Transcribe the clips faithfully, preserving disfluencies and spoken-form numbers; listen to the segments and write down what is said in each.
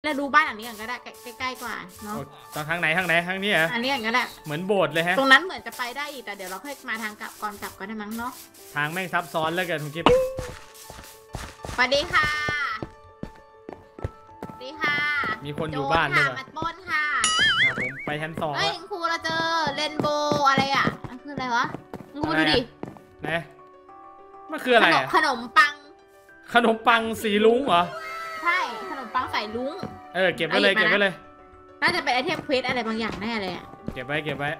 แล้วดูบ้านหลังนี้กันก็ได้ใกล้ๆกว่าเนาะตอนทางไหนทางไหนทางนี้เหรออันนี้กันก็ได้เหมือนโบสถ์เลยฮะตรงนั้นเหมือนจะไปได้อีกแต่เดี๋ยวเราค่อยมาทางกลับก่อนกลับก็ได้มั้งเนาะทางแม่งซับซ้อนแล้วกันคุณกิ๊บสวัสดีค่ะสวัสดีค่ะมีคนอยู่บ้านด้วยมาต้นค่ะผมไปชั้นสองเฮ้ยครูเราเจอเรนโบว์อะไรอ่ะมันคืออะไรวะครูดูดิไหนมันคืออะไรขนมปังขนมปังสีลุ้งเหรอใช่ขนมปังใส่ลุ้งเออเก็บไว้เลยเก็บไว้เลยน่าจะเป็นไอเทมเควสอะไรบางอย่างแน่เลยอ่ะเก็บไว้เก็บไว้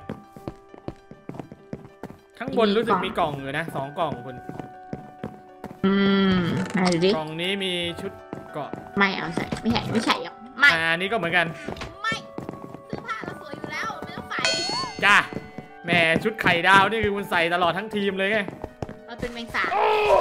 ข้างบนรู้สึกมีกล่องอยู่นะสองกล่องคุณอืมไหนดูดิกล่องนี้มีชุดเกาะไม่เอาใส่ไม่ใช่ไม่ใช่หรอกไม่อันนี้ก็เหมือนกันไม่เสื้อผ้าเราสวยอยู่แล้วไม่ต้องใส่จ้าแม่ชุดไข่ดาวนี่คือคุณใส่ตลอดทั้งทีมเลยไงเราเป็นแมงสาบ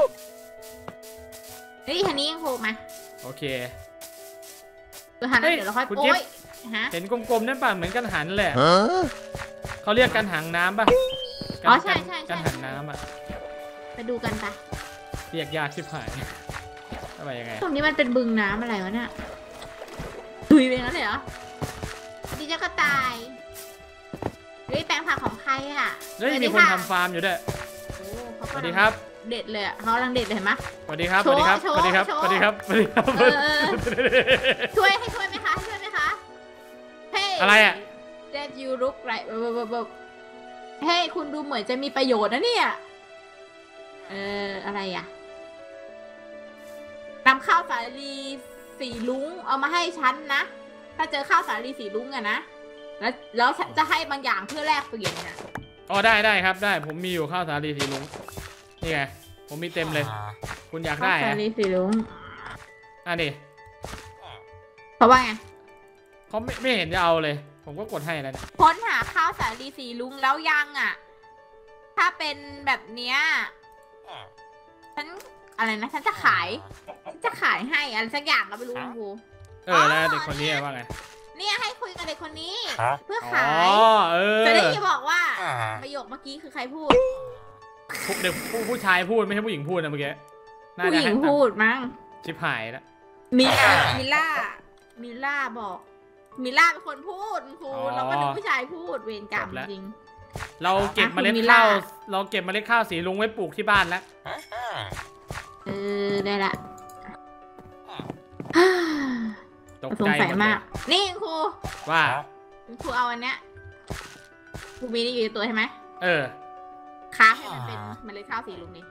เฮ้ยคันนี้ยังโผล่มาโอเคเดี๋ยวเราค่อยโอ้ยเห็นกลมๆนั่นป่ะเหมือนกันหันแหละเขาเรียกกันหังน้ำป่ะอ๋อใช่ใช่กันหันน้ำอ่ะไปดูกันปะเรียกยากชิบหายทำไมยังไงตรงนี้มันเป็นบึงน้ำอะไรวะเนี่ยดุยไปงั้นเลยเหรอดีเจ้ากระต่ายเฮ้ยแปลงผักของใครอ่ะเฮ้ยมีคนทำฟาร์มอยู่ด้วยสวัสดีครับเด็ดเลยอ่ะเขากำลังเด็ดเลยเห็นไหมสวัสดีครับสวัสดีครับสวัสดีครับสวัสดีครับสวัสดีครับช่วยให้ช่วยไหมคะช่วยไหมคะเฮ้ยอะไรอ่ะ That you look like เฮ้ยคุณดูเหมือนจะมีประโยชน์นะเนี่ยเอออะไรอ่ะนำข้าวสาลีสีลุ้งเอามาให้ฉันนะถ้าเจอข้าวสาลีสีลุ้งอะนะแล้วแล้วจะให้บางอย่างเพื่อแลกเปลี่ยนนะอ๋อได้ได้ครับได้ผมมีอยู่ข้าวสาลีสีลุ้งนี่ไงผมมีเต็มเลยคุณอยากได้ข้าวสาลีสีลุ้งอ่ะดิเพราะว่าไงเขาไม่ไม่เห็นจะเอาเลยผมก็กดให้แล้วเนี่ยค้นหาข้าวสาลีสีลุ้งแล้วยังอ่ะถ้าเป็นแบบเนี้ยฉันอะไรนะฉันจะขายจะขายให้อะไรสักอย่างเราไม่รู้ครูเออแล้วเด็กคนนี้ว่าไงเนี่ยให้คุยกับเด็กคนนี้เพื่อขายจะได้จะบอกว่าประโยคเมื่อกี้คือใครพูดเด็กผู้ชายพูดไม่ใช่ผู้หญิงพูดนะเมื่อกี้ผู้หญิงพูดมั้งชิบหายแล้วมิล่ามิล่ามิล่าบอกมิล่าเป็นคนพูดครูเราก็นึกผู้ชายพูดเวรกรรมจริงเราเก็บเมล็ดข้าวเราเก็บเมล็ดข้าวสีลุงไว้ปลูกที่บ้านแล้วเออได้ละตกใจมากนี่ครูว่าครูเอาอันเนี้ยครูมีนี่อยู่ในตัวใช่ไหมเออค้าให้มันเป็นเมล็ดข้าวสีลุงนี่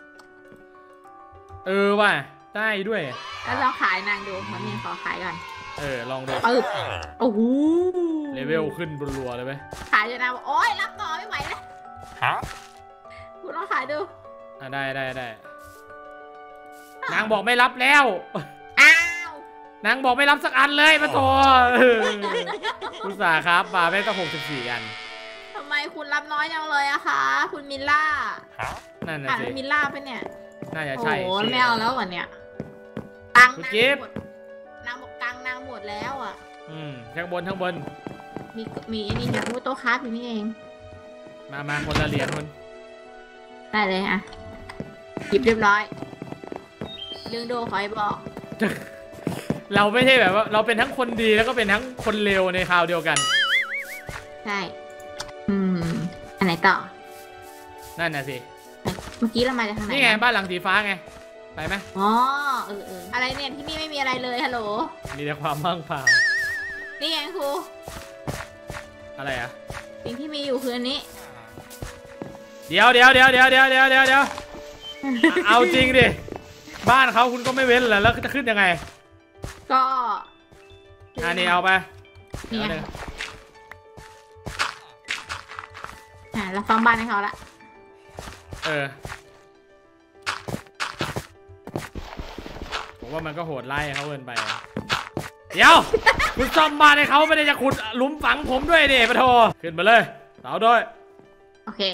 เออว่ะได้ด้วยแล้วเราขายนางดูมันมีขอขายก่อนเออลองดูปึ๊บโอ้โหเลเวลขึ้นรัวๆเลยไหมขายจะนะโอ๊ยรับต่อไม่ไหวแล้วฮะคุณลองขายดูอ่ะได้ได้ได้นางบอกไม่รับแล้วอ้าวนางบอกไม่รับสักอันเลยมาโถคุณสาครับมาแม่ก็หกสิบสี่อันทำไมคุณรับน้อยจังเลยอะคะคุณมิลล่านั่นน่ะสิมิลล่าเป็นเนี่ยน่าจะใช่โอ้ไม่เอาแล้ววันเนี้ยตังค์นางหมดนางบอกตังค์นางหมดแล้วอ่ะอืมข้างบนข้างบนมีมีอันนี้อยู่โต๊ะค้าอยู่นี่เองมามาคนละเหรียญคนได้เลยอ่ะหยิบเรียบร้อยเรื่องโดคอยบอกเราไม่ใช่แบบว่าเราเป็นทั้งคนดีแล้วก็เป็นทั้งคนเลวในคราวเดียวกันใช่อืมอันไหนต่อนั่นน่ะสิเมื่อกี้เรามาจากทางไหนนี่ไงบ้านหลังสีฟ้าไงไปไหมอ๋อเออเอออะไรเนี่ยที่นี่ไม่มีอะไรเลยฮัลโหลมีแต่ความว่างเปล่านี่ไงครูอะไรอ่ะสิ่งที่มีอยู่คืออันนี้เดี๋ยวเดี๋ยวเดี๋ยวเดี๋ยวเดี๋ยวเดี๋ยวเดี๋ยวเดี๋ยวเอาจริงดิบ้านเขาคุณก็ไม่เว้นเหรอแล้วจะขึ้นยังไงก็อันนี้เอาไปเนี่ยอ่าเราซ่อมบ้านให้เขาละเออผมว่ามันก็โหดไล่เขาเกินไปเดี๋ยวคุณซ่อมบ้านให้เขาไม่ได้จะขุดหลุมฝังผมด้วยดิปะโถขึ้นมาเลยเสาด้วยโอเค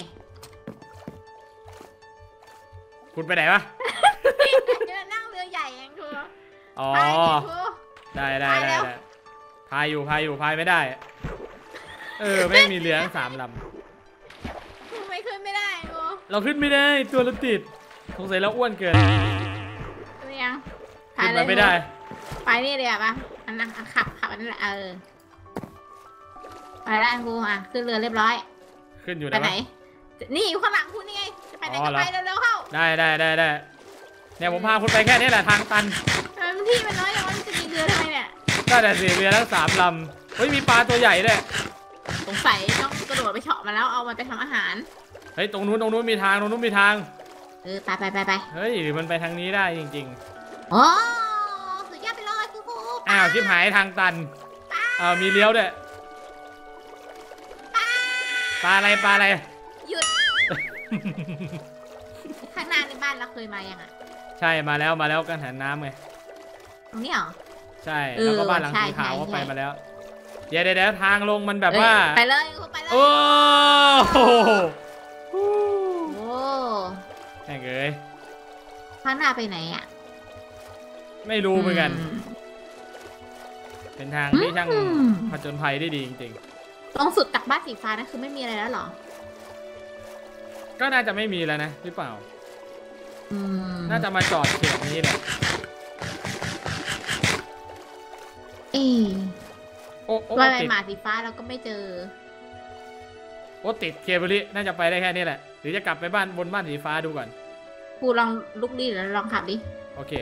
คุณไปไหนวะนั่งเรือใหญ่เองครูอ๋อได้ได้ได้พายอยู่พายอยู่พายไม่ได้เออไม่มีเรือทั้งสามลำไม่ขึ้นไม่ได้ครูเราขึ้นไม่ได้ตัวเราติดสงสัยเราอ้วนเกินตัวยังขึ้นมาไม่ได้ไปนี่เลยอ่ะปะอันนั่งขับขับอันนั่นแหละเออไปแล้วกูอ่ะขึ้นเรือเรียบร้อยขึ้นอยู่ไปไหนนี่อยู่ข้างหลังคุณนี่ไงจะไปไหนก็ไปเร็วๆเข้าได้ได้ได้ได้เนี่ยผมพาคุณไปแค่นี้แหละทางตันที่มันน้อยอย่างว่ามันจะมีเรือทำไมเนี่ยได้แต่สี่เรือทั้งสามลำเฮ้ยมีปลาตัวใหญ่ด้วยสงสัยต้องกระโดดไปเฉาะมาแล้วเอามันไปทำอาหารเฮ้ยตรงนู้นตรงนู้นมีทางตรงนู้นมีทางเออไปไปไปไปเฮ้ยมันไปทางนี้ได้จริงๆโอ้สุดยอดไปเลยคือครูอ้าวชิบหายทางตันอ้าวมีเลี้ยวด้วยปลาอะไรปลาอะไรหยุดข้างหน้าในบ้านเราเคยมายังอ่ะใช่มาแล้วมาแล้วกังหันน้ำไงตรงนี้เหรอใช่แล้วก็บ้านหลังสีขาวก็ไปมาแล้วเดี๋ยวเดี๋ยวทางลงมันแบบว่าไปเลยไปเลยโอ้โหโอ้แม่งเอ้ยข้างหน้าไปไหนอ่ะไม่รู้เหมือนกันเป็นทางที่ช่างผจญภัยได้ดีจริงๆตรงสุดจากบ้านสีฟ้านะคือไม่มีอะไรแล้วหรอก็น่าจะไม่มีแล้วนะหรือเปล่าน่าจะมาจอดเขตนี้แหละเอโอ้ว่าไปหมาสีฟ้าเราก็ไม่เจอโอ้ติดเคเบิลน่าจะไปได้แค่นี้แหละหรือจะกลับไปบ้านบนบ้านสีฟ้าดูก่อนกูลองลุกดิแล้วลองขับดิโอเค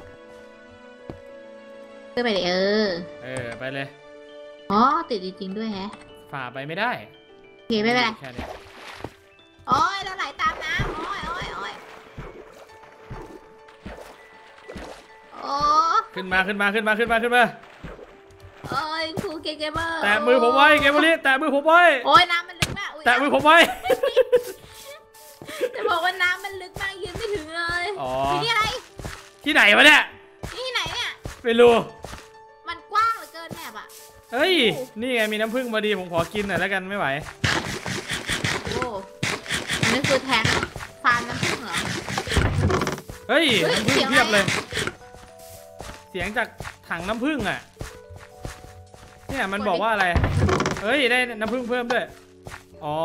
ขึ้นไปเลยเออเออไปเลยอ๋อติดจริงๆด้วยแฮะฝ่าไปไม่ได้โอเคไม่เป็นไรแค่นี้โอ้ยเราไหลตามน้ำโอ้ยโอ้ยโอ้ยโอ้ขึ้นมาขึ้นมาขึ้นมาขึ้นมาขึ้นมาโอ้ยครูเกมเกมเมอร์แตะมือผมไว้เกมเมอร์แตะมือผมไว้โอ้ยน้ำมันลึกมากแตะมือผมไว้จะบอกว่าน้ำมันลึกมากยืนไม่ถึงเลยอ๋อที่อะไรที่ไหนวะเนี่ยที่ไหนเนี่ยไม่รู้มันกว้างเหลือเกินแอบอ่ะเฮ้ยนี่ไงมีน้ำผึ้งพอดีผมขอกินหน่อยแล้วกันไม่ไหวโอ้นี่คือแทงฟาร์มน้ำผึ้งเหรอเฮ้ยน้ำผึ้งเพียบเลยเสียงจากถังน้ำผึ้งอ่ะเนี่ยมันบอกว่าอะไรเฮ้ยได้น้ำผึ้งเพิ่มด้วยอ๋อ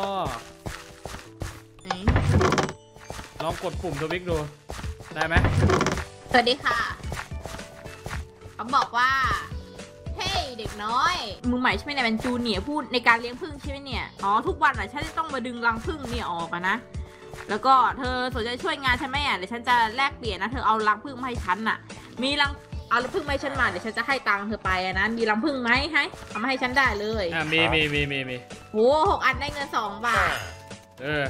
ลองกดปุ่มสวิตช์ดูได้ไหมสวัสดีค่ะเขาบอกว่าเฮ้ยเด็กน้อยมือใหม่ใช่ไหมเนี่ยเป็นจูเนียร์พูดในการเลี้ยงผึ้งใช่ไหมเนี่ยอ๋อทุกวันอ่ะฉันจะต้องมาดึงรังผึ้งนี่ออกอะนะแล้วก็เธอสนใจช่วยงานฉันไหมอ่ะเดี๋ยวฉันจะแลกเปลี่ยนนะเธอเอารังผึ้งมาให้ฉันน่ะมีรังเอารังผึ้งมาให้ฉันมาเดี๋ยวฉันจะให้ตังค์เธอไปอะนะมีรังผึ้งไหมให้ทำให้ฉันได้เลยอ่ะมีมีมีมีมีโอ้หกอันได้เงินสองบาทเออ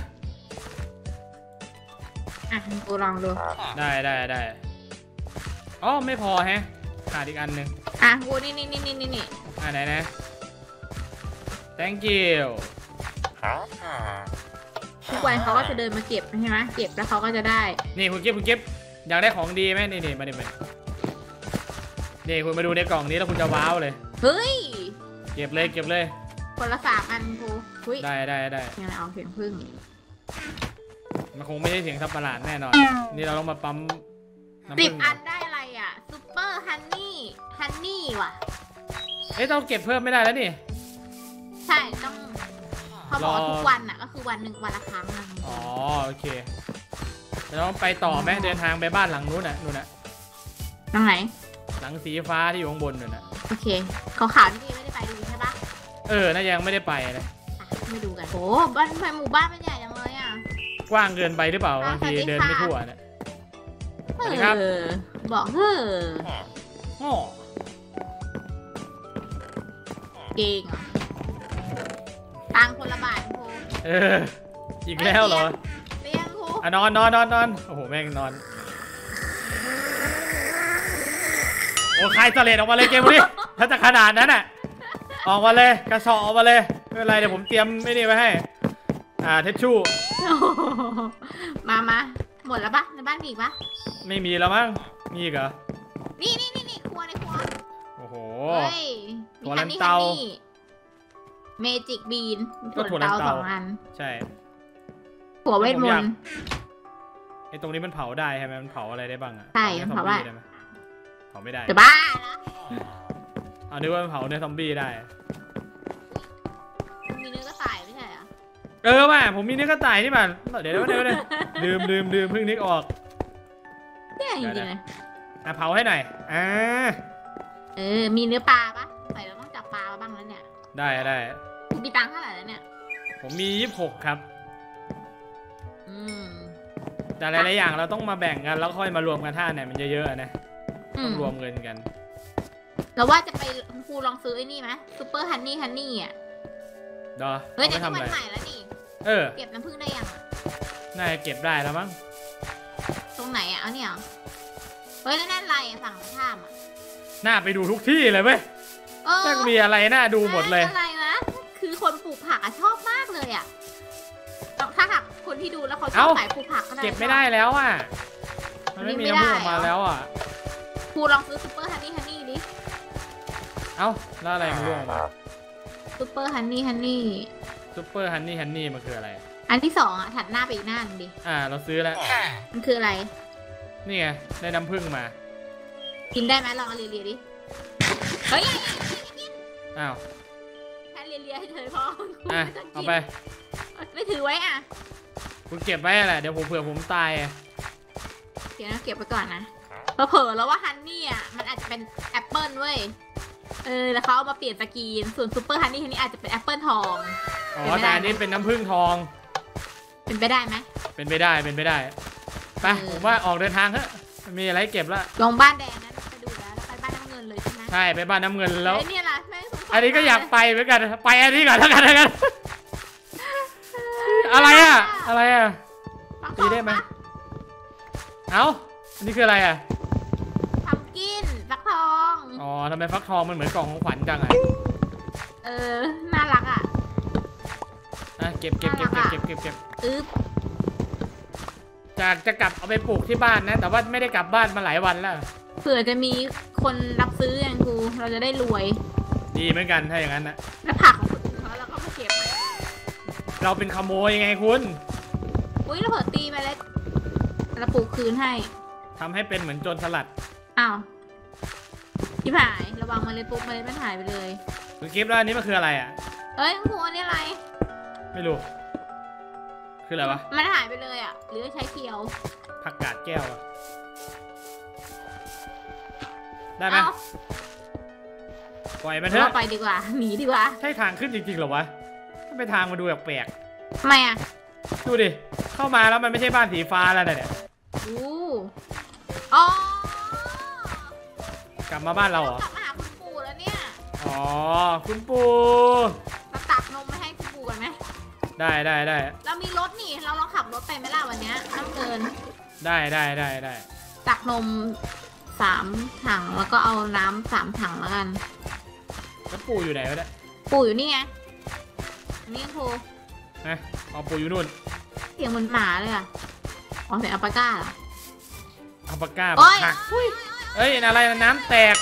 อ่ะกูลองดูได้ได้ได้อ๋อไม่พอแฮะขาดอีกอันหนึ่งอ่ะกูนี่นี่นี่นี่นี่อ่ะไหนนะ thank you ทุกวันเขาก็จะเดินมาเก็บใช่ไหมเก็บแล้วเขาก็จะได้นี่คุณเก็บคุณเก็บอยากได้ของดีไหมนี่นี่มาดิมานี่คุณมาดูในกล่องนี้แล้วคุณจะว้าวเลยเฮ้ยเก็บเลยเก็บเลยคนละสามอันกูได้ได้ได้ยังไงเอาเสียงพึ่งมันคงไม่ใช่เสียงสับประหลาดแน่นอนนี่เราต้องมาปั๊มสิบอันได้อะไรอ่ะซุปเปอร์ฮันนี่ฮันนี่ว่ะเอ้ยต้องเก็บเพิ่มไม่ได้แล้วนี่ใช่ต้องเขาบอกทุกวันอ่ะก็คือวันหนึ่งวันละครั้งนะอ๋อโอเคเราต้องไปต่อไหมเดินทางไปบ้านหลังนู้นน่ะนู้นน่ะหลังไหนหลังสีฟ้าที่อยู่ข้างบนนู่นน่ะโอเคเขาขาวนี่ไม่ได้ไปดูใช่ปะเออน่ายังไม่ได้ไปเลยไม่ดูกันโอ้บ้านหมู่บ้านเป็นใหญ่จังเลยอ่ะกว้างเกินไปหรือเปล่าบางทีเดินไม่ทั่วเนี่ยสวัสดีครับบอกเฮ้อเก่งตังคนละบาทครูเอออีกแล้วเหรอเลี้ยงครูอ่ะนอนนอนนอนนอนโอ้โหแม่งนอนโอ้ใครเสลดออกมาเลยเกมนี้ถ้าจะขนาดนั้นอ่ะออกมาเลยกระสอบออกมาเลยไม่เป็นไรเดี๋ยวผมเตรียมไม่นี่ไว้ให้อ่าเทชชู่มามาหมดแล้วปะในบ้านมีอีกปะไม่มีแล้วมั้งมีอีกเหรอนี่นี่นี่นี่ครัวในครัวโอ้โหถั่วลันเตาเมจิกบีนถั่วลันเตาสองอันใช่ถั่วเวทมนต์ไอ้ตรงนี้มันเผาได้ใช่ไหมมันเผาอะไรได้บ้างอ่ะใช่มันเผาได้เผาไม่ได้จะบ้าเอาดูว่ามันเผาเนื้อซอมบี้ได้มีเนื้อกระต่ายไม่ใช่เหรอเออว่ะผมมีเนื้อกระต่ายนี่มันเดี๋ยวเดี๋ยวเดี๋ยวลืมลืมลืมเพิ่งนึกออกเนี่ยจริงๆเลยอ่ะเผาให้หน่อยอ่าเออมีเนื้อปลาปะใส่เราต้องจับปลามาบ้างแล้วเนี่ยได้ได้คุณมีตังค์เท่าไหร่แล้วเนี่ยผมมียี่สิบหกครับอืมแต่หลายๆอย่างเราต้องมาแบ่งกันแล้วค่อยมารวมกันท่าเนี่ยมันเยอะๆนะต้องรวมเงินกันเราว่าจะไปคุณครูลองซื้อไอ้นี่ไหมซูเปอร์ฮันนี่ฮันนี่อ่ะเดี๋ยวเฮ้ยเอาแต่ไปนี่ทำอะไรมันใหม่แล้วนี่เออเก็บน้ำผึ้งได้ยังอ่ะน่าจะเก็บได้แล้วมั้งตรงไหนอ่ะเอาเนี่ยเหรอเฮ้ยแล้วนั่นอะไรอ่ะฝั่งตรงข้ามอ่ะน่าไปดูทุกที่เลยเว้ยเออต้องมีอะไรน่าดูหมดเลยอะไรนะคือคนปลูกผักอ่ะชอบมากเลยอ่ะถ้าหากคนที่ดูแล้วเขาชอบสายปลูกผักก็ได้เก็บไม่ได้แล้วอ่ะมันไม่มีน้ำผึ้งออกมาแล้วอ่ะครูลองซื้อซูเปอร์ฮันนี่ฮันนี่ดิเอ้าแล้วอะไรมันร่วงมาซูเปอร์ฮันนี่ฮันนี่ซุปเปอร์ฮันนี่ฮันนี่มันคืออะไรอันที่สองอ่ะถัดหน้าไปอีกหน้าหนึงดิอ่าเราซื้อแล้วมันคืออะไรนี่ไงได้น้ำผึ้งมากินได้ไหมลองเอาเลียๆดิเฮ้ยอ้าวแค่เลียๆให้เธอพออ่ะเอาไปไม่ถือไว้อ่ะคุณเก็บไว้แหละเดี๋ยวผมเผื่อผมตายอ่ะเดี๋ยวนะเก็บไว้ก่อนนะเราเผลอแล้วว่าฮันนี่อ่ะมันอาจจะเป็นแอปเปิลเว้ยเออแล้วเขาเอามาเปลี่ยนสกรีนส่วนซูเปอร์ฮันนี่ฮันนี่อาจจะเป็นแอปเปิลทองอ๋อแต่อันนี้เป็นน้ำผึ้งทองเป็นไปได้ไหมเป็นไปได้เป็นไปได้ไปผมว่าออกเดินทางเถอะมีอะไรเก็บละลงบ้านแดงนั้นไปดูแล้วแล้วไปบ้านน้ำเงินเลยใช่ไหมใช่ไปบ้านน้ำเงินแล้วเฮ้ยเนี่ยล่ะแม่งสงสารอันนี้ก็อยากไปเหมือนกันไปอันนี้ก่อนแล้วกันแล้วกันอะไรอ่ะอะไรอ่ะฟักทตีองได้ไหมปะเอ้าอันนี้คืออะไรอ่ะทำกินฟักทองอ๋อทำไมฟักทองมันเหมือนกล่องของขวัญจังอ่ะเออน่ารักอ่ะอ่ะเก็บเก็บเก็บเก็บเก็บเก็บเก็บอึ๊บจากจะกลับเอาไปปลูกที่บ้านนะแต่ว่าไม่ได้กลับบ้านมาหลายวันแล้วเผื่อจะมีคนรับซื้ออย่างกูเราจะได้รวยดีเหมือนกันถ้าอย่างนั้นนะแล้วผักของคนอื่นเขาเราก็มาเก็บเราเป็นขโมยไงคุณอุ้ยเราเผลอตีไปแล้วเราปลูกคืนให้ทำให้เป็นเหมือนโจรสลัดอ้าวที่หายระวังมันเลยปุ๊บมันเลยมันหายไปเลยคุณกิฟต์แล้วอันนี้มันคืออะไรอ่ะเอ้ยคุณครูอันนี้อะไรไม่รู้คืออะไรวะมันหายไปเลยอ่ะหรือใช้เคียวผักกาดแก้วอะได้ไหมเอ้าปล่อยมันเถอะเราไปดีกว่าหนีดีกว่าใช่ทางขึ้นจริงๆเหรอวะทำไมทางมาดูแปลกทำไมอ่ะๆดูดิเข้ามาแล้วมันไม่ใช่บ้านสีฟ้าแล้วเนี่ยอู้อ๋อกลับมาบ้านเราเหรอกลับมาหาคุณปู่แล้วเนี่ยอ๋อคุณปู่เราตักนมมาให้คุณปู่กันไหมได้ได้ได้เรามีรถนี่เราลองขับรถไปไหมล่ะวันเนี้ยน้ำเกินได้ได้ได้ได้ตักนมสามถังแล้วก็เอาน้ำสามถังแล้วกันแล้วปู่อยู่ไหนวะเนี่ยปู่อยู่นี่ไงนี่ครูนะอ๋อปู่อยู่นู่นเสียงเหมือนหมาเลยอ่ะอ๋อเสียงอัลปาก้าเหรออัลปาก้าโอ๊ยหักเอ้ยอะไรนะน้ำแตก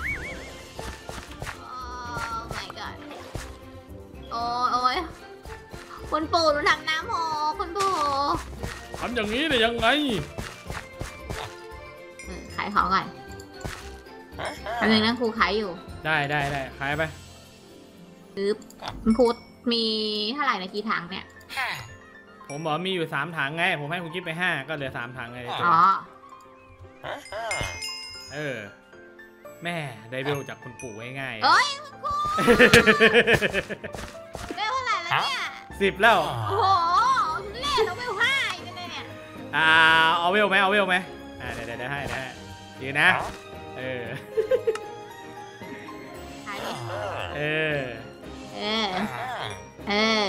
โอ้ my god โอ้ยโอ้ยคุณปู่หนูทำน้ำโหกคุณปู่ทำอย่างนี้ได้ยังไงเออขายของก่อนอันนึงนะครูขายอยู่ได้ได้ได้ขายไปปึ๊บคุณครูมีเท่าไหร่นะกี่ถังเนี่ยผมบอกมีอยู่สามถังไง ผมให้คุณกิ๊บไปห้าก็เหลือสามถังไงอ๋อเออ แม่ได้เบลจากคุณปู่ง่ายๆเอ้ยคุณครูได้เท่าไหร่แล้วเนี่ยสิบแล้วโอ้โหทุเล่เราเวลห้าอีกแล้วเนี่ยอ่าเอาเวลไหมเอาเวลไหมอ่าเดี๋ยวเดี๋ยวเดี๋ยวให้เดี๋ยวให้ดีนะ เออขายดิเออเออ เออ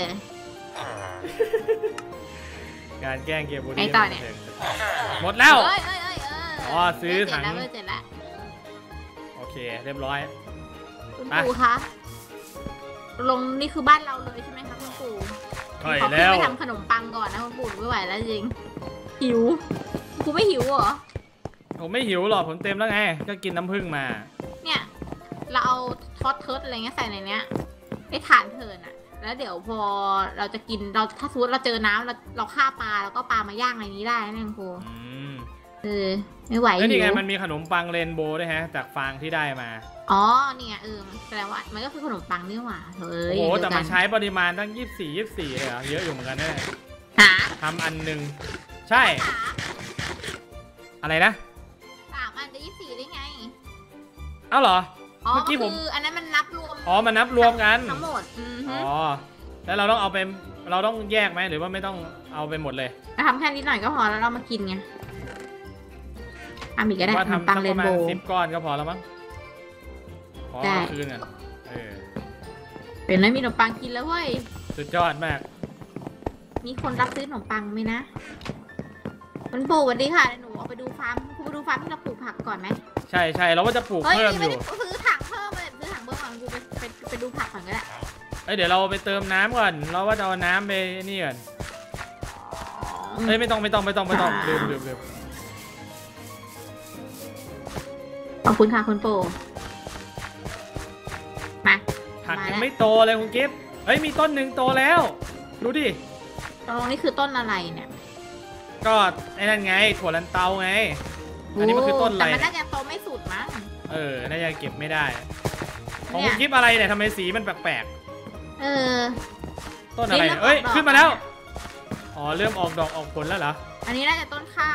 การแกล้งเกียร์บูไอ้ดี้ต่อเนี่ยหมดแล้วเอ้ยเอ้ยเอ้ยเอออ๋อซื้อถังเจ็ดแล้วเจ็ดแล้วโอเค เรียบร้อยคุณไปปู่คะลงนี่คือบ้านเราเลยใช่ไหมคะคุณปู่ใช่ขอขึ้นแล้วไปทำขนมปังก่อนนะคุณปู่หนูไม่ไหวแล้วจริง หิวกูไม่หิวเหรอผมไม่หิวหรอกผมเต็มแล้วไง ก็กินน้ำผึ้งมาเนี่ย เราเอาทอดเทิร์ดอะไรเงี้ยใส่ในเนี้ยไอ้ฐานเทิร์นอะแล้วเดี๋ยวพอเราจะกินเราถ้าสมมติเราเจอน้ำเราเราฆ่าปลาแล้วก็ปลามาย่างในนี้ได้นะคุณครูอืมเออไม่ไหวแล้วหินี่ไงวมันมีขนมปังเรนโบว์ด้วยฮะ จากฟางที่ได้มาอ๋อเนี่ยเออแสดงว่ามันก็คือขนมปังนี่หว่าเฮ้โอ้ยโหเดียวแต่กัมันใช้ปริมาณตั้งยี่สิบสี่ ยี่สิบสี่เลยเหรอ เยอะอยู่เหมือนกันเนี่ยหาทำอันหนึ่งใช่สามอะไรนะสามอันจะยี่สิบสี่ได้ไงเอ้าเหรออ๋อเมื่อกี้ผมคืออันนั้นมันนับรวมอ๋อมันนับรวมกันทั้งหมดอือฮึอ๋อแล้วเราต้องเอาไปเราต้องแยกไหมหรือว่าไม่ต้องเอาไปหมดเลยเราทำแค่นิดหน่อยก็พอแล้วเรามากินไงทำอีกก็ได้ว่าขนมทำปัสังกเรประนมาโบณว์สิบก้อนก็พอแล้วมั้งขอได้เอาคืนกันเออเป็นไหมมีขนมปังกินแล้วเว้ยสุดยอดมากมีคนรับซื้อขนมปังไหมนะมันปลูกวันดีค่ะเดี๋ยวหนูเอาไปดูฟาร์มคุณไปดูฟาร์มที่เราปลูกผักก่อนไหมใช่ใช่เราก็จะปลูกเฮ้ยเพิ่มอไม่ยู่ได้ซื้อถังเพิ่มเลยซื้อถังเพิ่มก่อนกูไปไปไปดูผักก่อนก็ได้เอ้ยเดี๋ยวเราไปเติมน้ำก่อนเราว่าจะเอาน้ำไปนี่ก่อนเอ้ยไม่ต้องไม่ต้องไม่ต้องไม่ต้องลืมลืมลืมขอบคุณค่ะคุณโปมาผักมายังแล้วไม่โตเลยคุณกิฟต์เฮ้ยมีต้นหนึ่งโตแล้วดูดิตรงนี้คือต้นอะไรเนี่ยก็ไอ้นั่นไงถั่วลันเตาไงอันนี้มันคือต้นอะไรแต่มันน่าจะโตไม่สุดมั้งเออน่าจะเก็บไม่ได้ของเนี่คุยณกิฟต์อะไรเนี่ยทำไมสีมันแปลกเออๆต้นอะไรนี่เริ่มเอ้ยออกดอกขึ้นมาแล้วแล้วอ๋อเริ่มออกดอกออกผลแล้วเหรออันนี้น่าจะต้นข้าว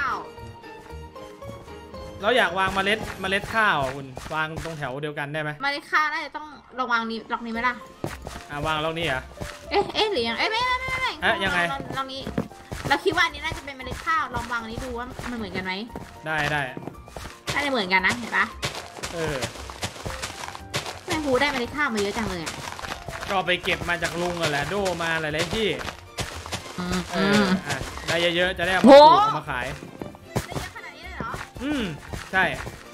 เราอยากวางเมล็ดเมล็ดข้าวอ่ะคุณวางตรงแถวเดียวกันได้ไหมเมาในข้าวน่าจะต้องระวังนี้ล็อกนี้ไหมล่ะอ่ะวางตรงนี้เหรอเอ๊ะเอ๊ะหรือยังเอ๊ะไม่ไม่ไม่ไม่เอ๊ะยังไงลอลองนี้เราคิดว่าอันนี้น่าจะเป็นเมล็ดข้าวลองวางอันนี้ดูว่ามันเหมือนกันไหมได้ได้น่าจะเหมือนกันนะเห็นปะเออแม่ฮูได้เมล็ดข้าวมาเยอะจังเลยอ่ะก็ไปเก็บมาจากลุงอ่ะแหละโดมาหลายๆที่อืมเออือมอ่ะได้เยอะๆจะได้เอาโหมาปลูกเอามาขายได้เยอะขนาดนี้เลยเหรออืมใช่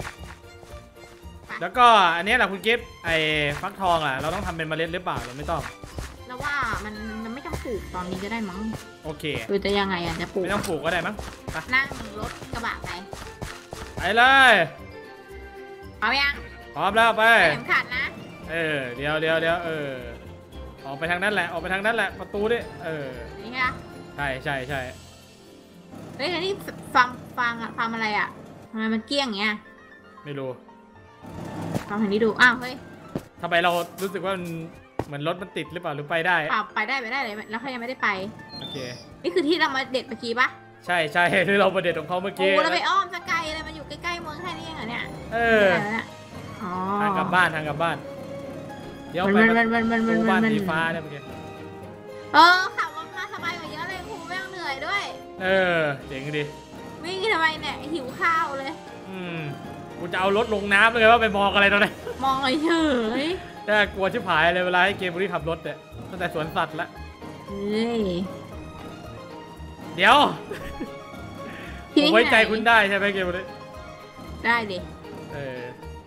แล้วก็อันนี้แหละคุณกิฟต์ไอ้ฟักทองอ่ะเราต้องทำเป็นเมล็ดหรือเปล่าเราไม่ต้องแล้วว่ามันมันไม่ต้องปลูกตอนนี้ก็ได้มั้งโอเคหรือจะยังไงอ่ะจะปลูกไม่ต้องปลูกก็ได้มั้งไปนั่งรถกระบะไปไปเลยเอายังพร้อมแล้วไปเข็มขัดนะเออเดี๋ยวเดี๋ยวเดี๋ยวเออออกไปทางนั้นแหละออกไปทางนั้นแหละประตูดิเออนี่ไงใช่ใช่ใช่เฮ้ยอันนี้ฟังฟังอะฟังอะไรอะทำไมมันเกลี้ยงอย่างเงี้ยไม่รู้ฟังทางนี้ดูอ้าวเฮ้ยทำไมเรารู้สึกว่ามันเหมือนรถมันติดหรือเปล่าหรือไปได้ปรับไปได้ไปได้เลยแล้วเขายังไม่ได้ไปโอเคนี่คือที่เรามาเด็ดเมื่อกี้ปะใช่ใช่ที่เราประเด็นของเขาเมื่อโอ้กี้เราไปอ้อมสกายอะไรมันอยู่ใกล้ๆเมืองแค่นี้เองเหรอเนี่ยเออไม่ได้แล้วเนี่ยอ๋อทางกลับบ้านทางกลับบ้านเดี๋ยวมันไปมันมันมันมันดูมันบ้านมันสีฟ้าเนี่ยเมื่อกี้เออขับรถมาสบายกว่าเยอะเลยครูไม่ต้องเหนื่อยด้วยเออเจ๋งดิวิ่งทำไมเนี่ยหิวข้าวเลยอืมกูจะเอารถลงน้ำเลยว่าไปมองอะไรตรงไหนมองเฉยแต่กลัวชิบหายเลยเวลาให้เกมบุรีขับรถเนี่ยตั้งแต่สวนสัตว์ละเฮ้ยเดี๋ยวผที่มนี่ไว้ใจหนคุณได้ใช่ไหมเกมบุรีได้ดิเออ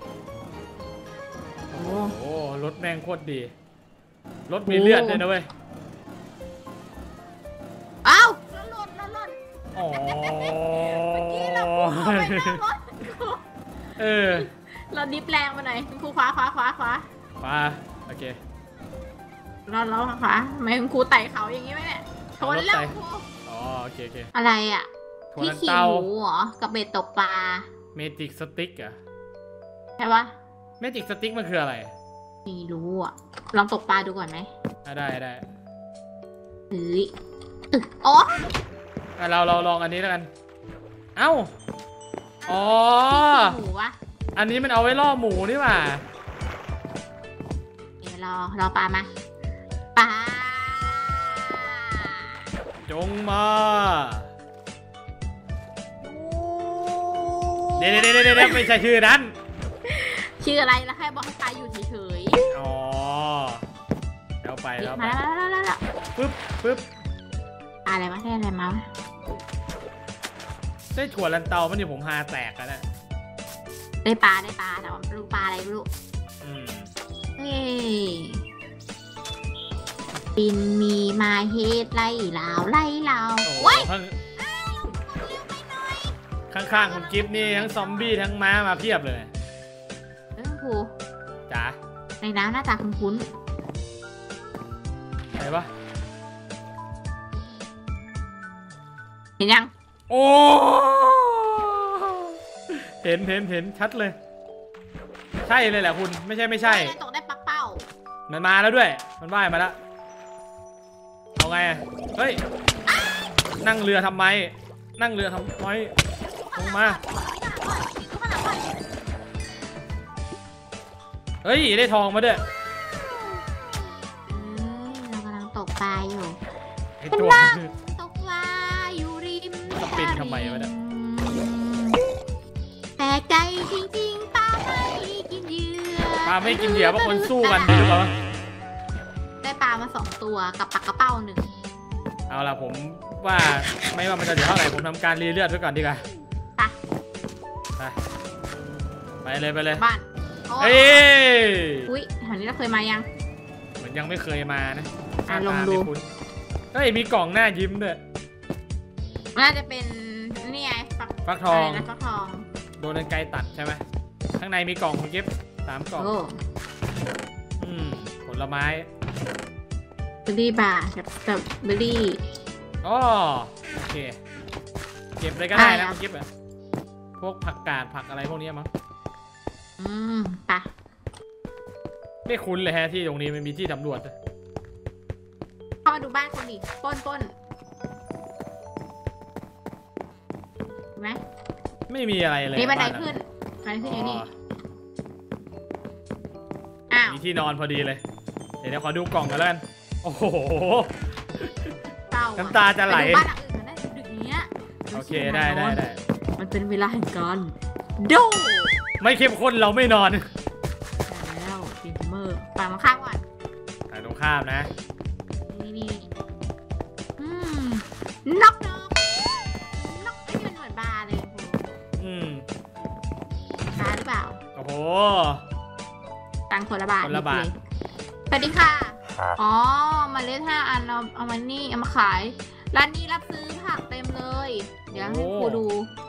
โอ้โอ้รถแม่งโคตรดี รถมีเลือดด้วยนะเว้ยเอ้าเราหล่นเราหล่นอ๋อเมื่อกี้เราพุ่งเข้าไปหน้ารถเออเราดิฟแรงมาหน่อยคุณครูขวาขวาขวาขวามาโอเคเราเราขวาทำไมคุณครูไต่เขาอย่างนี้ไหมเนี่ยชนแล้วครูอ๋อโอเคโอเคอะไรอ่ะถั่วพี่ลันขี่เตาหมูเหรอกับเบ็ดตกปลาเมจิกสติ๊กอะใช่ปะเมจิกสติ๊กมันคืออะไรไม่รู้อ่ะลองตกปลาดูก่อนไหมอ่ะได้ได้เฮ้ยอึอ๋ออ่ะเราเราลองอันนี้แล้วกัน เอ้า อ๋อพี่ขี่หมูวะอันนี้มันเอาไว้ล่อหมูนี่หว่าเดี๋ยวรอรอปลามาปลาจงมา เดี๋ยวเดี๋ยวเดี๋ยวเดี๋ยวไม่ใช่ชื่อนั้นชื่ออะไรแล้วแค่บอกให้ปลาอยู่เฉยอ๋อแล้วไปๆแล้วไปมาแล้วแล้วแล้วแล้วปึ๊บปึ๊บอะไรวะได้อะไรมาวะได้ถั่วลันเตามันนี่ผมหาแตกกันนะได้ปลาได้ปลาแต่ว่าไม่รู้ปลาอะไรไม่รู้อืมเฮ้ยปินมีมาเฮดไล่ลาวไล่ลาวโอ้โหโอ้ยข้างข้างๆคุณกิฟต์นี่ทั้งซอมบี้ทั้งม้ามาเพียบเลยเออครูจ๋าในน้ำหน้าตาคุ้นไหนวะๆเห็นยังโอ้ เห็นเห็นเห็นชัดเลย ใช่เลยแหละคุณไม่ใช่ไม่ใช่ได้ตกได้ปักเป้ามันมาแล้วด้วย มันว่ายมาแล้ว เอาไงอะเฮ้ย นั่งเรือทำไม นั่งเรือทำไมลงมาเฮ้ยได้ทองมาด้วยอืมเรากำลังตกปลาอยู่ไอ้ตัวตกปลาอยู่ริมสปินทำไมวะเนี่ยแต่ใจจริงๆปลาไม่กินเหยื่อปลาไม่กินเหยื่อเพราะคนสู้กันหรือเปล่าได้ปลามาสองตัวกับปลากระเป้าหนึ่งเอาล่ะผมว่าไม่ว่ามันจะเหลือเท่าไหร่ผมทำการรีเลือดไว้ก่อนดีกว่าไปไปไปเลยไปเลยบ้านโอ้เอ้ยอุ้ยแถวนี้เราเคยมายังเหมือนยังไม่เคยมานะอ่ะลองดูหน้าตาไม่คุ้นเฮ้ยมีกล่องหน้ายิ้มด้วยน่าจะเป็นนี่ไงฟักฟักทองะไรนะฟักทองโดนกันไกลตัดใช่ไหมข้างในมีกล่องคุณกิฟต์สามกล่องโอ้อืมผลไม้เบอร์รี่บาร์กับสตรอเบอร์รี่อ๋อโอเคเก็บอะไรก็ได้นะอ่ะคุณกิฟต์อะพวกผักกาดผักอะไรพวกนี้มั้งอืมไปไม่คุ้นเลยฮะที่ตรงนี้มันมีที่ตำรวจเข้ามาดูบ้านคนดิปล้นปล้นเห็นไหมไม่มีอะไรเลยนี่บันไดบ้าอะขึ้นบันไดขึ้นอยู่นี่อ๋ออ้าวมีที่นอนพอดีเลย เดี๋ยวเดี๋ยวขอดูกล่องกันแล้วกันโอ้โหเศร้าอะน้ำตาจะไหลปดูบ้านหลังอื่นกันได้ดึกๆเนี้ยโอเคได้ได้ได้มันเป็นเวลาแห่งการดูไม่เข้มข้นเราไม่นอนแล้วฟินเมอร์ฝั่งมาข้างก่อนถ่ายตรงข้ามนะนี่นี่อืมน็อกน็อกน็อกไอ้นี่มันเหมือนบาร์เลยโหอืมบาร์หรือเปล่าโอ้โหตังค์คนละบาทคนละบาทสวัสดีค่ะ อ๋อเมาเล็ดห้าอันเอาเอามานี่เอามาขาย ร้านนี้รับซื้อผักเต็มเลย เดี๋ยวให้ครูดู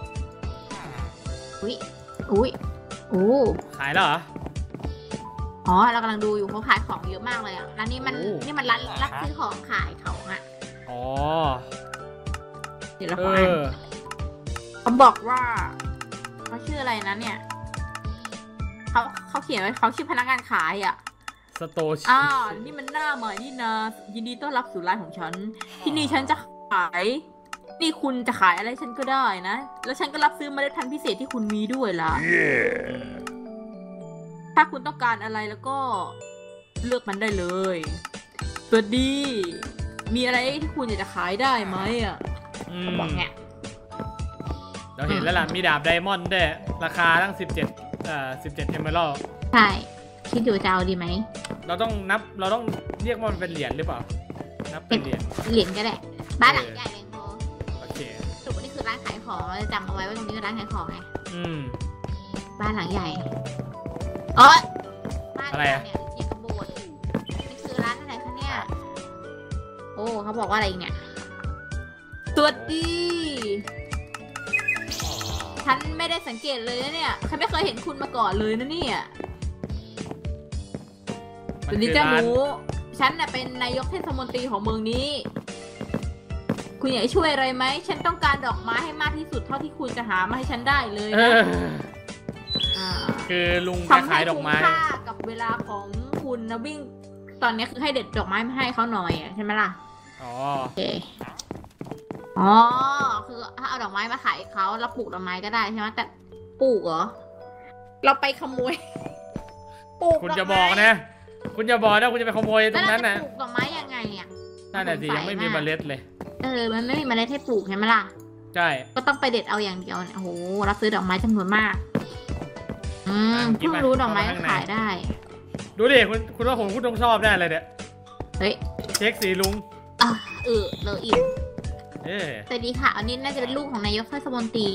อุ้ยอุ้ยโอ้ขายแล้วเหรออ๋อเรากำลังดูอยู่เขาขายของเยอะมากเลยอ่ะ ร้านนี้มันโอ้นี่มันร้านรับซื้อของขายของอ่ะอ๋อเดี๋ยวเราเอขออ่านอเขาบอกว่าเขาชื่ออะไรนะเนี่ยเขาเขาเขียนไว้เขาชื่อพนักงานขายอ่ะสโตชิอ้าวนี่มันหน้าใหม่นี่นะยินดีต้อนรับสู่ร้านของฉัน ที่นี่ฉันจะขาย นี่คุณจะขายอะไรฉันก็ได้นะ แล้วฉันก็รับซื้อเมล็ดพันธุ์พิเศษที่คุณมีด้วยล่ะ ถ้าคุณต้องการอะไรแล้วก็เลือกมันได้เลยสวัสดี มีอะไรที่คุณอยากจะขายได้ไหมอ่ะอืมบอกเนี่ยเราเห็นแล้วล่ะ มีดาบไดมอนด์ด้วยราคาตั้งสิบเจ็ดเอ่อสิบเจ็ดเอเมอรัลด์ใช่ คิดอยู่จะเอาดีไหมเราต้องนับ เราต้องเรียกว่ามันเป็นเหรียญหรือเปล่า นับเป็นเหรียญเหรียญก็ได้ บ้านหลังใหญ่เลยโคโอเคสรุปว่านี่คือร้านขายของเราจะจำเอาไว้ว่าตรงนี้คือร้านขายของไงอืมบ้านหลังใหญ่โอ๊ยบ้านอะไรอะเนี่ยที่กระโบดนี่คือร้านอะไรคะเนี่ย โอ้เขาบอกว่าอะไรอีกเนี่ยสวัสดี ฉันไม่ได้สังเกตเลยนะเนี่ยฉันไม่เคยเห็นคุณมาก่อนเลยนะเนี่ยสมันวัสดีคือจ้าหร้านนูฉันน่ะเป็นนายกเทศมนตรีของเมืองนี้ คุณอยากให้ช่วยอะไรไหม ฉันต้องการดอกไม้ให้มากที่สุดเท่าที่คุณจะหามาให้ฉันได้เลยเอนะอาคือลุงแกทำขาให้ยดอกคุ้มไม้ค่ากับเวลาของคุณนะวิ่ง ตอนนี้คือให้เด็ดดอกไม้มาให้เขาหน่อยอะใช่ไหมล่ะอ๋อโอเค อ๋อ คือถ้าเอาดอกไม้มาขายเขาแล้วปลูกดอกไม้ก็ได้ใช่ไหมแต่ปลูกเหรอ เราไปขโมย ปลูกคุณดจะไม้บอกนะ คุณจะบอกนะคุณจะไปขโมยตแล้รวงเรานั้นจะนะปลูกดอกไม้ยังไงอ่ะนั่นน่ะสิยังไม่มีเมล็ดเลยเออ มันไม่มีเมล็ดให้ปลูกใช่ไหมล่ะใช่ก็ต้องไปเด็ดเอาอย่างเดียวเนี่ยโอ้โห รับซื้อดอกไม้จำนวนมาก อืมอ่ะกินเพิ่งมารู้ดอกไม้เอามาข้างในขายได้ดูดิคุณคุณว่าผมคุณต้องชอบแน่เลยเนี่ยเฮ้ยเช็คสีลุงอ่ะเออเลยอิ่มเอ๊ะสวัสดีค่ะ อันนี้น่าจะเป็นลูกของนายกเทศมนตรี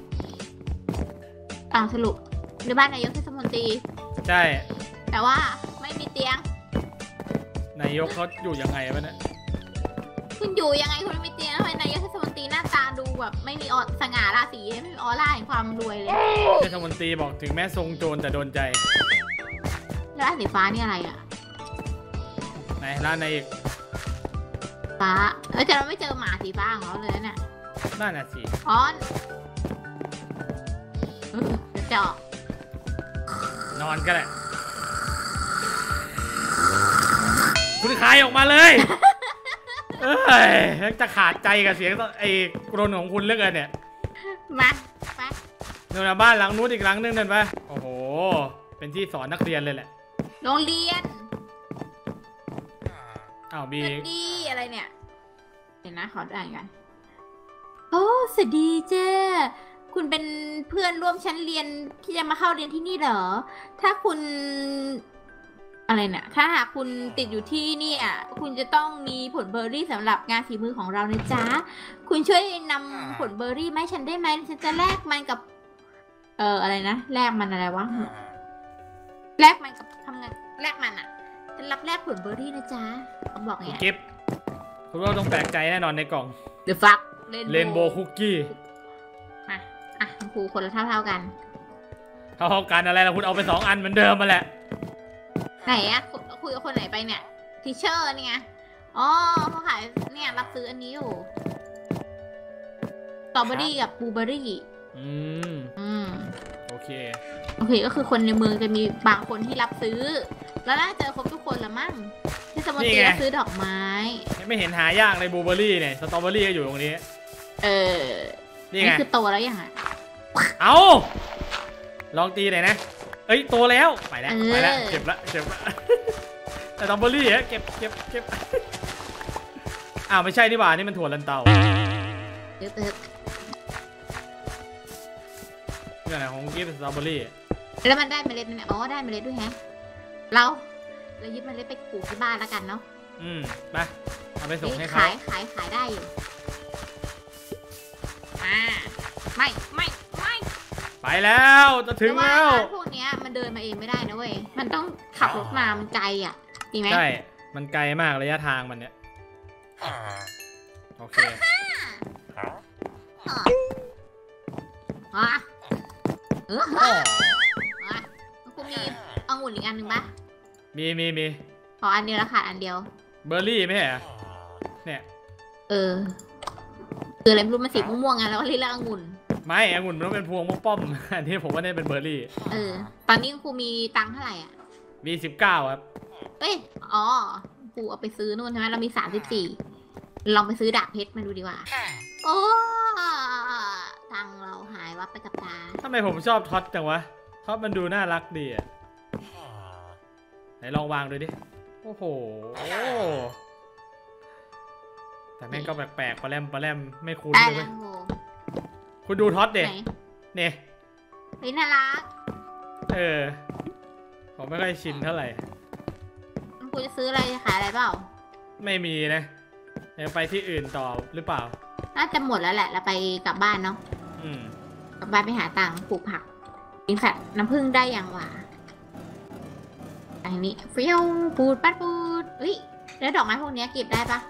อ่าสรุปในบ้านนายกเทศมนตรีใช่แต่ว่าไม่มีเตียงนายกเขาอยู่ยังไงวะเนี่ยคุณอยู่ยังไงคุณไม่มีเตียงทำไมนายกเทศมนตรีหน้าตาดูแบบไม่มีออสง่าราศีไม่มีออร่าแห่งความรวยเลยเทศมนตรีบอกถึงแม้ทรงโจรแต่โดนใจแล้วร้านสีฟ้านี่อะไรอ่ะไหนร้านไหนอีกฟ้าเออแต่เราไม่เจอหมาสีฟ้าของเขาเลยนะเนี่ยนั่นน่ะสิออนเออจะเจาะนอนกันแหละ คุณขายออกมาเลย เอ้ยจะขาดใจกับเสียงไอ้กรนของคุณเหลือเกินเนี่ยมาไปนู่นนะบ้านหลังนู้นอีกหลังนึงนั่นปะโอ้โห เป็นที่สอนนักเรียนเลยแหละโรงเรียนอ้าวบีสวัสดีอะไรเนี่ยเดี๋ยวนะขออ่านกันโอ้สวัสดีเจ้คุณเป็นเพื่อนร่วมชั้นเรียนที่จะมาเข้าเรียนที่นี่เหรอ ถ้าคุณอะไรเนี่ยถ้าหากคุณติดอยู่ที่นี่อ่ะคุณจะต้องมีผลเบอร์รี่สำหรับงานฝีมือของเรานะจ๊ะคุณช่วยนำผลเบอร์รี่มาให้ฉันได้ไหมฉันจะแลกมันกับ เอออะไรนะแลกมันอะไรวะแลกมันกับทำงานแลกมันอ่ะฉันรับแลกผลเบอร์รี่นะจ๊ะเขาบอกคุไงณกิฟต์คุณว่าต้องแปลกใจแน่นอนในกล่องเดอะฟักเรนโบว์คุกกี้มาอ่ะครูคนละเท่าเท่ากันเท่ากันอะไรล่ะคุณเอาไปสองอันเหมือนเดิมมาแหละไหนอะคุคุยกับคนไหนไปเนี่ยทีเชอร์นี่ไงอ๋อเขาขายเนี่ยรับซื้ออันนี้อยู่สตรอเบอรี่กับบลูเบอรี่อืมอืมโอเคโอเคก็คือคนในเมืองจะมีบางคนที่รับซื้อ แล้วน่าจะครบทุกคนละมั้งที่สมมติรับซื้อดอกไม้ไม่เห็นหายากเลยบลูเบอร์รี่เนี่ยสตรอเบอรี่ก็อยู่ตรงนี้เออนี่ไงคือโตแล้วยังไงเอาลองตีหน่อยนะเอ้ยโตแล้วไปแล้วไปแล้วเก็บละเก็บละสตรอเบอรี่ฮะเก็บเก็บเก็บอ้าวไม่ใช่นี่หว่านี่มันถั่วลันเตาเดี๋ยวเติร์เรื่องไหนของกิฟต์สตรอเบอรี่แล้วมันได้เมล็ดมันอ๋อได้เมล็ดด้วยแฮะเราเรายึดเมล็ดไปปลูกที่บ้านแล้วกันเนาะอืมไปเอาไปส่งให้เขาขายขายขายได้อยู่อ่าไม่ไม่ไม่ไปแล้วจะถึงแล้วพวกเนี้ยมันเดินมาเองไม่ได้นะเว้ยมันต้องขับรถมามันไกลอ่ะจริงไหมใช่มันไกลมากระยะทางมันเนี่ยโอเคอ่ะเอออ่ะคุณมีองุ่นอีกอันหนึ่งปะมีมีมีขออันเดียวแล้วขาดอันเดียวเบอร์รี่ไม่ใช่เหรอเนี่ยเออคืออะไรไม่รู้มันสีม่วงๆไงแล้วก็เรียกองุ่นไม่องุ่นมันต้องเป็นพวงป้อมๆอันนี้ผมว่านี่เป็นเบอร์รี่เออตอนนี้ครูมีตังค์เท่าไหร่อ่ะมีสิบเก้าครับเอ้ยอ๋อครูเอาไปซื้อนู่นใช่ไหมเรามีสามสิบสี่ลองไปซื้อดาบเพชรมาดูดีกว่าโอ้ตังค์เราหายวับไปกับตาทำไมผมชอบท็อตจังวะท็อตมันดูน่ารักดีอ่ะไหนลองวางดูดิโอ้โหแต่แม่งก็แปลกๆปลาแรมปลาแรมไม่คุ้นได้เลยแล้วครูคุณดูท็อตเด็ไหนเนี่ยเฮ้ยน่ารักเออผมไม่ค่อยชินเท่าไหร่ครูจะซื้ออะไรจะขายอะไรเปล่าไม่มีนะเดี๋ยวไปที่อื่นต่อหรือเปล่าน่าจะหมดแล้วแหละเราไปกลับบ้านเนาะอืมกลับบ้านไปหาตังค์ปลูกผักกินสัตว์น้ำผึ้งได้อย่างหว่าอันนี้เฟี้ยวปูดปัดปูดเฮ้ยแล้วดอกไม้พวกนี้เก็บได้ปะ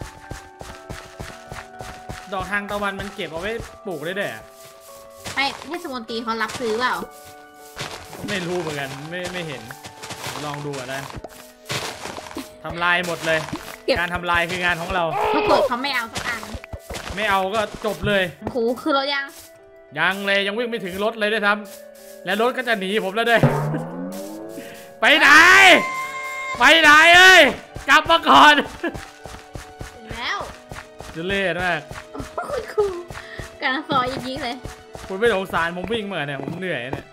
ดอกทางตะวันมันเก็บเอาไว้ปลูกได้ด้วยเหรอไม่เทศมนตรีเขารับซื้อเปล่าไม่รู้เหมือนกันไม่ไม่เห็นลองดูก่อนนะทำลายหมดเลย การทำลายคืองานของเราปรากฏเขาไม่เอาสักอันไม่เอาก็จบเลยครูคือรถยังยังเลยยังวิ่งไม่ถึงรถเลยด้วยซ้ำและรถก็จะหนีผมแล้วด้วย ไปไหน ไปไหนเอ้ยกลับมาก่อนถึงแล้วจุเล่มากคุณครูกำลังซอยยิงๆเลยคุณไม่สงสารผมวิ่งเหมือนเนี่ยผมเหนื่อยเนี่ย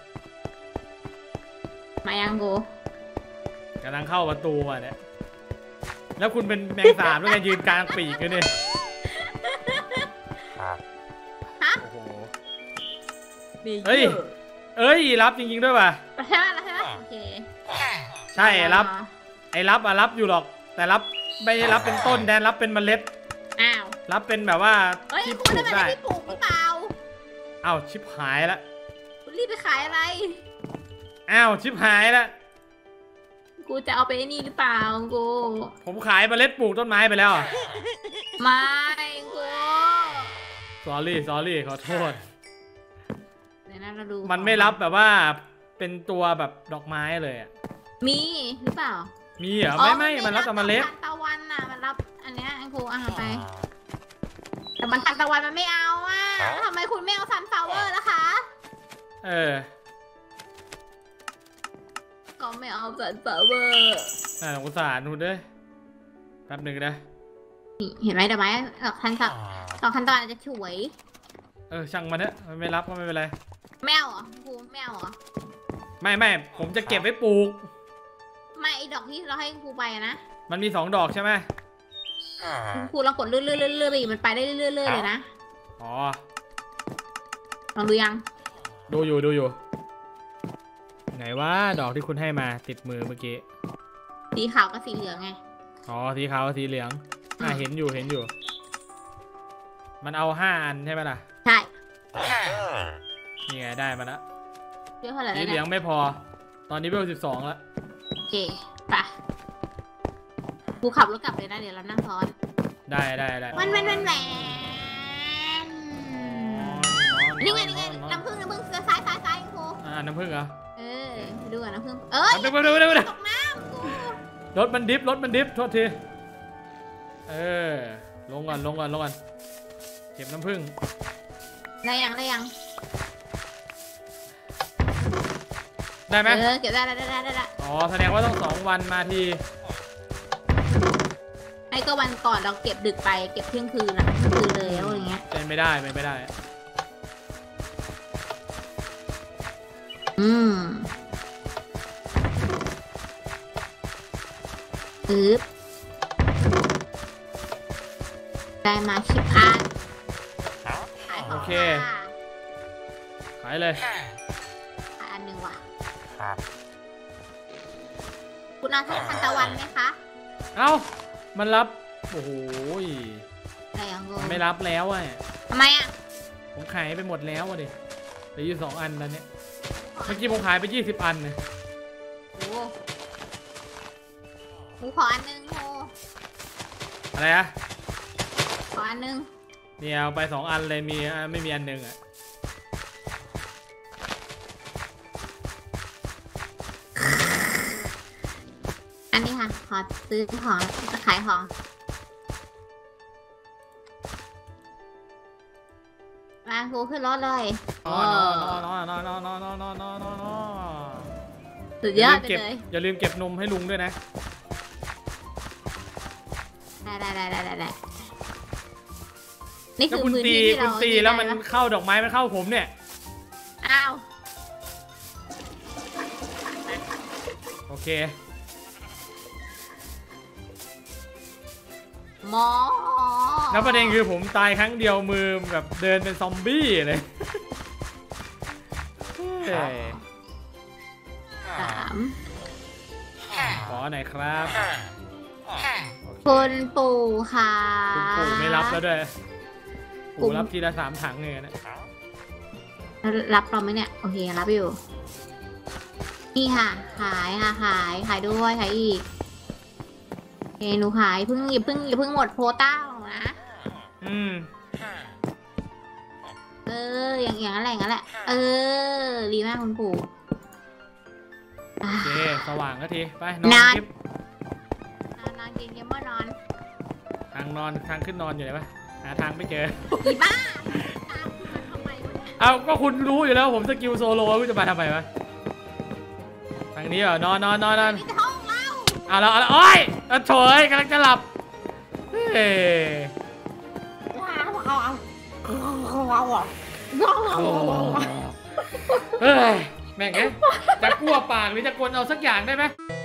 มายังกูกำลังเข้าประตูมาเนี่ยแล้วคุณเป็นแมงสาบด้วยกันยืนกลางปีกเลยเนี่ยฮะโอ้โหเฮ้ยเอ้ยรับจริงๆด้วยป่ะใช่ไหมใช่ไหมโอเคใช่รับไอ้รับอะรับอยู่หรอก แต่รับไม่ได้รับเป็นต้นแทนรับเป็นเมล็ดอ้าวรับเป็นแบบว่าเฮ้ยที่ปคุณลูได้กเป็นได้ที่ปลูกหรือเปล่าอ้าวชิบหายละคุณรีบไปขายอะไรอ้าวชิบหายละกูจะเอาไปไอ้นี่หรือเปล่ากูผมขายเมล็ดปลูกต้นไม้ไปแล้วอะไม่กูสอรี่สอรี่ขอโทษเดี๋ยวนะเราดูมันไม่รับแบบว่าเป็นตัวแบบดอกไม้เลยอะมีหรือเปล่ามีเหรอไม่ไม่มันรับแต่เมล็ดทานตะวันน่ะมันรับอันเนี้ยครูเอาไป แต่มันทานตะวันมันไม่เอาอ่ะทำไมคุณไม่เอาซันฟลาวเวอร์ล่ะคะเออก็ไม่เอาซันฟลาวเวอร์น่าสงสารดูด้วยแป๊บหนึ่งนะนี่เห็นไหมดอกไม้ดอกทันตะดอกทันตะวันอาจจะสวยเออช่างมันเถอะมันไม่รับก็ไม่เป็นไรไม่เอาเหรอครูไม่เอาเหรอไม่ไม่ผมจะเก็บไว้ปลูกไม่ไอ้ดอกที่เราให้ครูไปอะนะมันมีสองดอกใช่ไหมคุณครูลองกดเลื่อนเลื่อนเลื่อนเลื่อนไปอีกมันไปได้เรื่อยๆเลยนะอ๋อลองดูยังดูอยู่ดูอยู่ไหนว่าดอกที่คุณให้มาติดมือเมื่อกี้สีขาวกับสีเหลืองไงอ๋อสีขาวสีเหลืองอ่ะเห็นอยู่เห็นอยู่ มันเอาห้าอันใช่ไหมล่ะใช่นี่ไงได้มาแล้วเรื่องเท่าไหร่สีแล้วเหลืเนี่อย งไม่พอ ตอนนี้เวลสิบสองแล้วโอเคไปครูขับรถกลับเลยนะเดี๋ยวเรานั่งซ้อนได้ได้ได้มันมันมันแหวนนนี่อนไงนี่ไงนอนน้ำผึ้งน้ำผึ้งซ้ายซ้ายซ้ายครูอ่าน้ำผึ้งเหรอเออไปดูกันน้ำผึ้งเอ้ยเดี๋ยวเดี๋ยวเดี๋ยวเดี๋ยวตกน้ำครูรถมันดิฟรถมันดิฟโทษทีเออลงก่อนลงก่อนลงก่อนเก็บน้ำผึ้งได้ยังได้ยังได้ไหมเออเก็บได้ได้ได้ได้ได้อ๋อแสดงว่าต้องสองวันมาทีไอ้ก็วันก่อนเราเก็บดึกไปเก็บเที่ยงคืนอะเที่ยงคืนเลยแล้วอย่างเงี้ยเป็นไม่ได้เป็นไม่ได้อืมปึ๊บได้มาชิบอันขายขโอองเคค่ะขายเลยขายอันหนึ่งว่ะคุณเอาที่ทันตะวันไหมคะเอ้ามันรับโอ้โหอะไรอย่างเงี้มันไม่ยรับแล้วอ่ะทำไมอ่ะผมขายไปหมดแล้วอ่ะดิเหลืออยู่สองอันแล้วเนี่ยเมื่อกี้ผมขายไปยี่สิบอันนะโอ้หมูขออันหนึงโมอะไรอะขออันหนึงเนี่ยเอาไปสองอันเลยมีอ่ะไม่มีอันหนึ่งอ่ะอันนี้ค่ะ ขอซื้อของจะขายของมาครูขึ้นรถเลยนอนนอนนอนนอนนอนนอนนอนนอนนอนนอนนอนสุดอยอย่าดลืมไปเก็บเลยอย่าลืมเก็บนมให้ลุงด้วยนะได้ได้ได้ได้ได้นี่ถ้าคือคุณพื้นตีที่ที่คุเราณตีแล้วมันได้ปะเข้าดอกไม้มันเข้าผมเนี่ยอ้าวโอเคหมอแล้วประเด็นคือผมตายครั้งเดียวมือแบบเดินเป็นซอมบี้เลยเฮ้ยสามขอหน่อยครับโอเคคุณปู่ค่ะคุณปู่ไม่รับแล้วด้วยปู่ปู่รับทีละสามถังเลยนะรับเราไหมเนี่ย โอเครับอยู่ นี่ค่ะ ขายค่ะ ขาย ขายด้วย ขายอีกโอเคหนูขายเพิ่งอย่าเพิ่งอย่าเพิ่งหมดโควต้าหรอกนะอืมเออ อย่างอย่างนั้นแหละอย่างนั้นแหละ เออ ดีมากคุณปู่อ่ะโอเค สว่างก็ที ไป นอนนอนคลิปนอนนอนกินเกมเมอร์นอนทางนอนทางขึ้นนอนอยู่ไหนปะหาทางไม่เจออีบ้าตามคุณมาทำไมวะเนี่ยเอาก็คุณรู้อยู่แล้วผมสกิลโซโล่คุณจะมาทำไมวะทางนี้เหรอนอนนอนนอนนอนนี่ห้องเราเอาแล้วเอาแล้วโอ้ยเอาโถยกำลังจะหลับเฮ้ยเฮ้ยแม่งเอ้ยจะกลัวปากหรือจะกวนเอาสักอย่างได้ไหม